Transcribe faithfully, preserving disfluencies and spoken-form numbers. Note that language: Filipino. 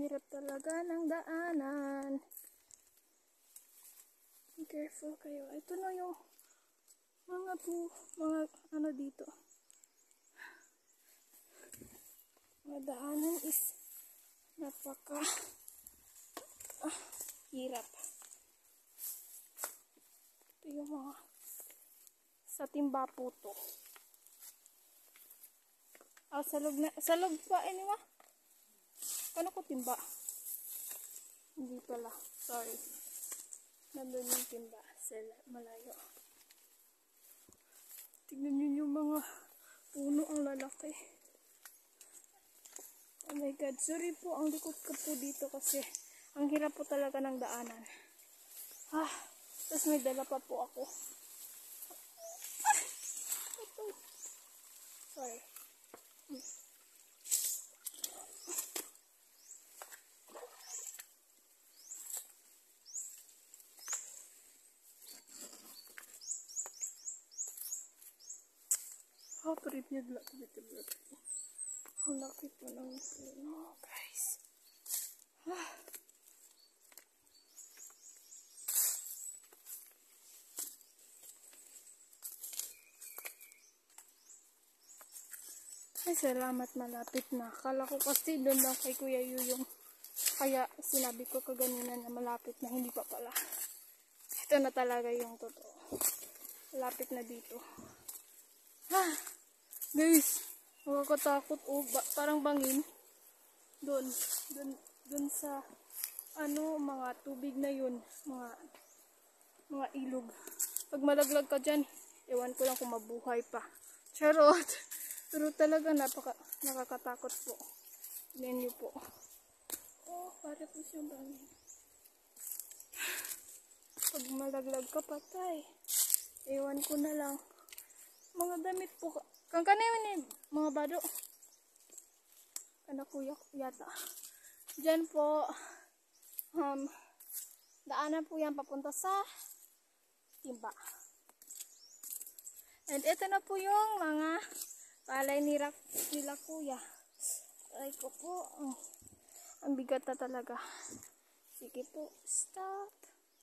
hirap talaga ng daanan. Be careful kayo. Ito na yung mga po, mga ano dito. Mga daanan is napaka ah, hirap. Ito yung mga sa timba po to. Ah, salog na, salog pa, ini ma. Ano ko timba? Hindi pala, sorry. Nandun yung timba, sila, malayo. Tignan nyo yung mga puno, ang lalaki. Oh my God, sorry po, ang likod ko po dito kasi ang hirap po talaga ng daanan. Ah, tapos may dala pa po ako. Ah, ito. Sorry. Hmm. Oh, trip niya dala ko dito. Ang laki po ng puno, guys. Ah. Ay, salamat, malapit na. Akala ko kasi doon lang kay Kuya Yu yung kaya sinabi ko kaganina na malapit na, hindi pa pala. Ito na talaga yung totoo. Malapit na dito. Ah, guys, nakakatakot. Oh, ba, parang bangin. Doon, doon, doon sa ano, mga tubig na yun, mga mga ilog. Pag malaglag ka dyan, ewan ko lang kung mabuhay pa. Charot! Pero talaga napaka nakakatakot po. Tignan niyo po. Oh, para po siyang bangin. Pag malaglag ka, patay. Ewan ko na lang. Mga damit po. Kang kanin ni mga bado. Kana kuya yata. Diyan po. Um, daanan po yan papunta sa timba. And ito na po yung mga palay nila, nila kuya. Ay ko po. Oh, ang bigat na talaga. Sige po. Stop.